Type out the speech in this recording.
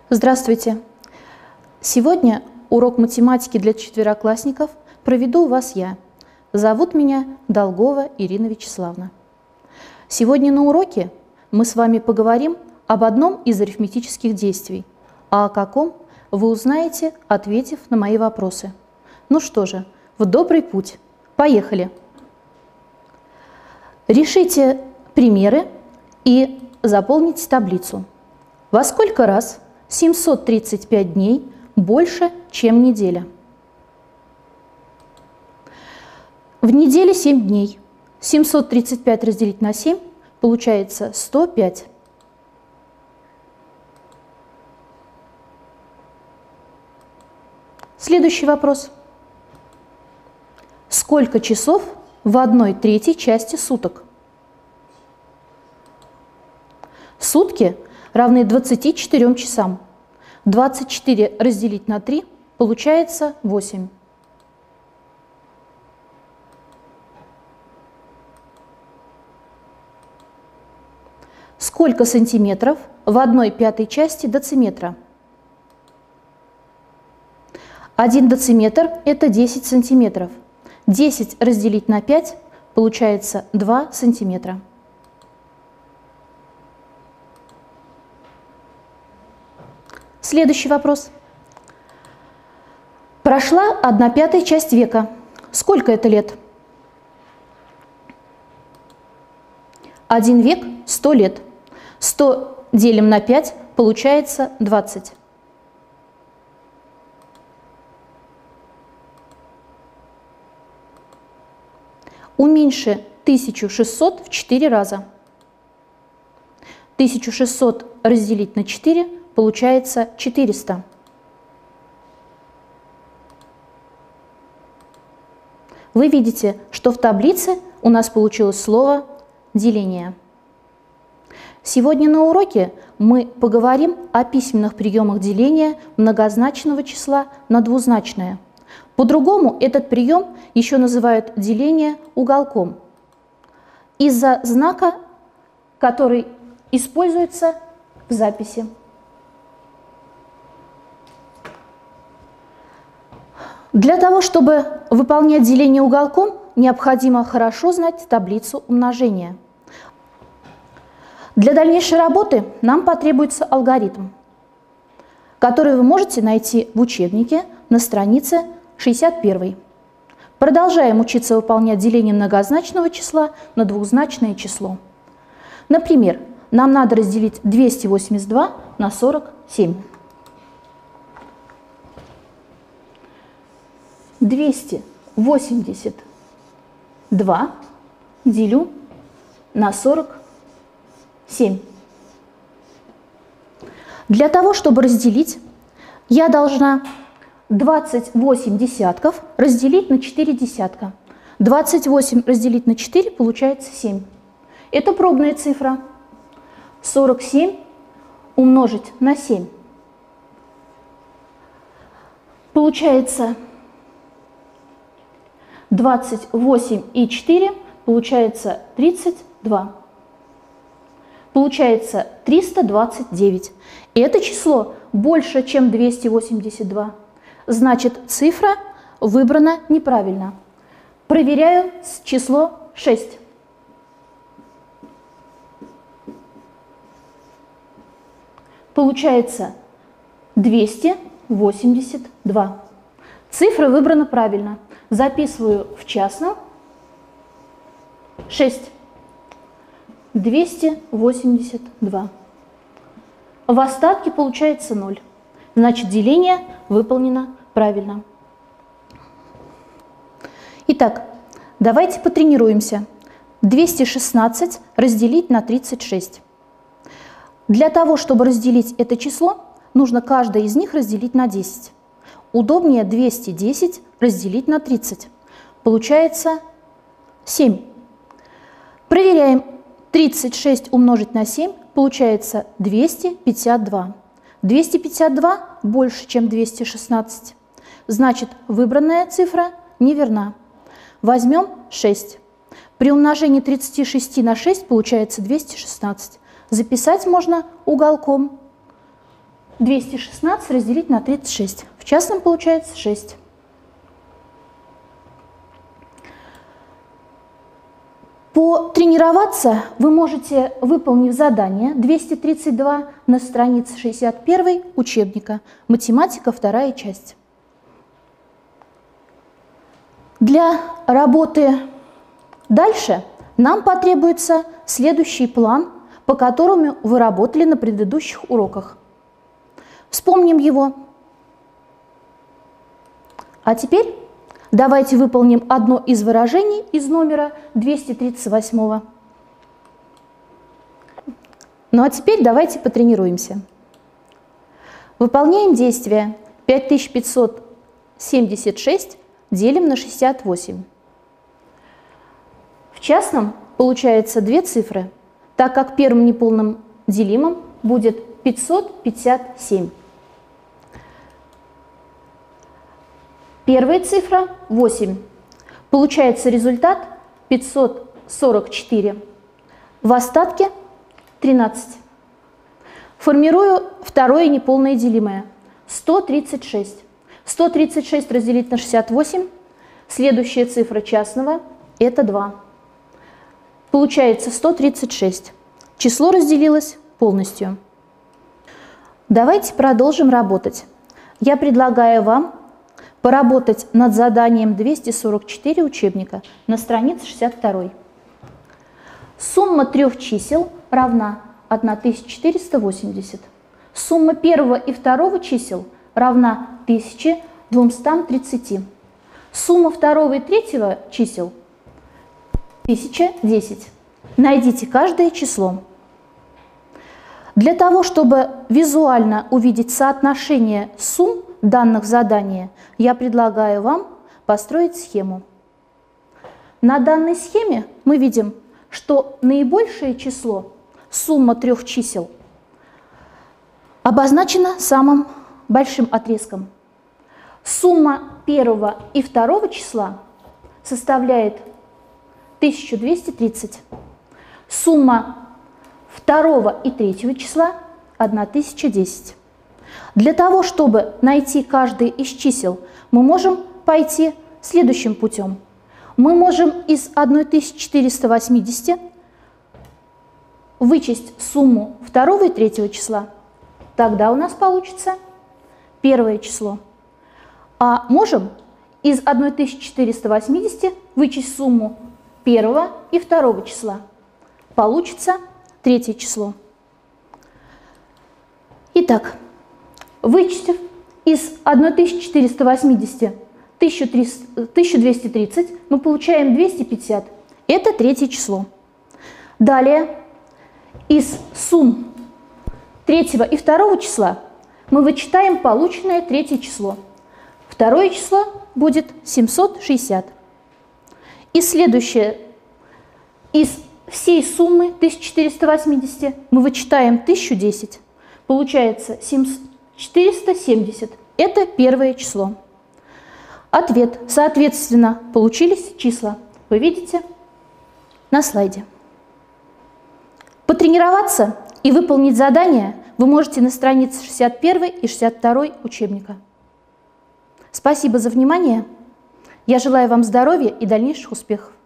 Здравствуйте! Сегодня урок математики для четвероклассников проведу у вас я. Зовут меня Долгова Ирина Вячеславовна. Сегодня на уроке мы с вами поговорим об одном из арифметических действий, а о каком вы узнаете, ответив на мои вопросы. Ну что же, в добрый путь! Поехали! Решите примеры и заполните таблицу. Во сколько раз 735 дней больше, чем неделя? В неделе 7 дней. 735 разделить на 7 получается 105. Следующий вопрос. Сколько часов в 1/3 части суток? Сутки равны 24 часам. 24 разделить на 3 получается 8. Сколько сантиметров в 1/5 части дециметра? 1 дециметр – это 10 сантиметров. 10 разделить на 5 получается 2 сантиметра. Следующий вопрос. Прошла 1/5 часть века. Сколько это лет? 1 век – 100 лет. 100 делим на 5 получается 20. Уменьши 1600 в 4 раза. 1600 разделить на 4 получается 400. Вы видите, что в таблице у нас получилось слово «деление». Сегодня на уроке мы поговорим о письменных приемах деления многозначного числа на двузначное. По-другому этот прием еще называют деление уголком из-за знака, который используется в записи. Для того, чтобы выполнять деление уголком, необходимо хорошо знать таблицу умножения. Для дальнейшей работы нам потребуется алгоритм, который вы можете найти в учебнике на странице 61. Продолжаем учиться выполнять деление многозначного числа на двузначное число. Например, нам надо разделить 282 на 47. 282 делю на 47. Для того, чтобы разделить, я должна 28 десятков разделить на 4 десятка. 28 разделить на 4 получается 7. Это пробная цифра. 47 умножить на 7. Получается 28 и 4 получается 32. Получается 329. И это число больше, чем 282. Значит, цифра выбрана неправильно. Проверяю число 6. Получается 282. Цифра выбрана правильно. Записываю в частном 6. 282. В остатке получается 0. Значит, деление выполнено правильно. Итак, давайте потренируемся. 216 разделить на 36. Для того, чтобы разделить это число, нужно каждое из них разделить на 10. Удобнее 210 разделить на 30. Получается 7. Проверяем. 36 умножить на 7 получается 252. 252 больше, чем 216. Значит, выбранная цифра неверна. Возьмем 6. При умножении 36 на 6 получается 216. Записать можно уголком. 216 разделить на 36. В частном получается 6. Потренироваться вы можете, выполнив задание 232 на странице 61 учебника «Математика, вторая часть». Для работы дальше нам потребуется следующий план, по которому вы работали на предыдущих уроках. Вспомним его. А теперь давайте выполним одно из выражений из номера 238. Ну а теперь давайте потренируемся. Выполняем действие 5576 делим на 68. В частном получается две цифры, так как первым неполным делимым будет 557. Первая цифра 8. Получается результат 544. В остатке 13. Формирую второе неполное делимое 136. 136 разделить на 68. Следующая цифра частного – это 2. Получается 136. Число разделилось полностью. Давайте продолжим работать. Я предлагаю вам поработать над заданием 244 учебника на странице 62. Сумма трех чисел равна 1480. Сумма первого и второго чисел равна 1230. Сумма второго и третьего чисел 1010. Найдите каждое число. Для того, чтобы визуально увидеть соотношение сумм данных задания, я предлагаю вам построить схему. На данной схеме мы видим, что наибольшее число, сумма трех чисел, обозначена самым большим отрезком. Сумма первого и второго числа составляет 1230. Сумма второго и третьего числа 1010. Для того, чтобы найти каждое из чисел, мы можем пойти следующим путем. Мы можем из 1480 вычесть сумму второго и третьего числа. Тогда у нас получится первое число. А можем из 1480 вычесть сумму первого и второго числа. Получится третье число. Итак, вычтив из 1480 1230, мы получаем 250. Это третье число. Далее, из сумм третьего и второго числа мы вычитаем полученное третье число. Второе число будет 760. И следующее, из всей суммы 1480 мы вычитаем 1010. Получается 470. Это первое число. Ответ. Соответственно, получились числа. Вы видите на слайде. Потренироваться и выполнить задание вы можете на странице 61 и 62 учебника. Спасибо за внимание. Я желаю вам здоровья и дальнейших успехов.